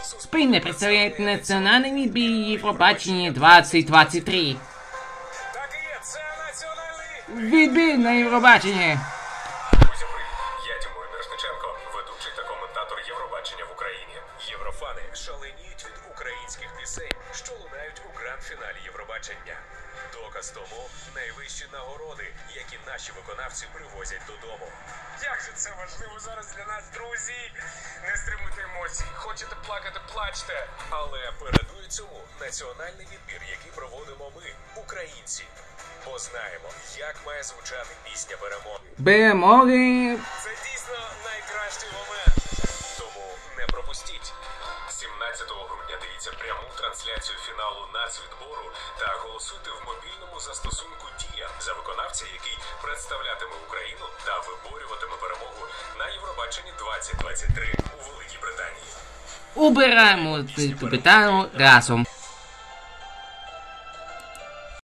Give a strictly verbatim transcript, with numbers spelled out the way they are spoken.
Спільне представляє національний відбір Євробачення двадцять двадцять три. Так і є, це національний... Відбір на Євробачення. Друзі, привіт. Я Тимур Мірошниченко, ведучий та коментатор Євробачення в Україні. Єврофани шаленіють від українських пісень, що лунають у гранд-фіналі Євробачення. Доказ тому найвищі нагороди, які наші виконавці привозять додому. Як же це важливо зараз для нас, друзі! Не стримуйте емоцій, хочете плакати, плачте. Але передує цьому національний відбір, який проводимо ми, українці. Бо знаємо, як має звучати пісня перемоги. Перемоги. Це дійсно найкращий момент. Тому не пропустіть. сімнадцятого грудня дивіться пряму трансляцію фіналу нацвідбору та голосуйте в мобільному застосунку «Дія» за виконавця, який представлятиме Україну та виборюватиме перемогу на Євробаченні двадцять двадцять три у Великій Британії. Убираємо питання разом.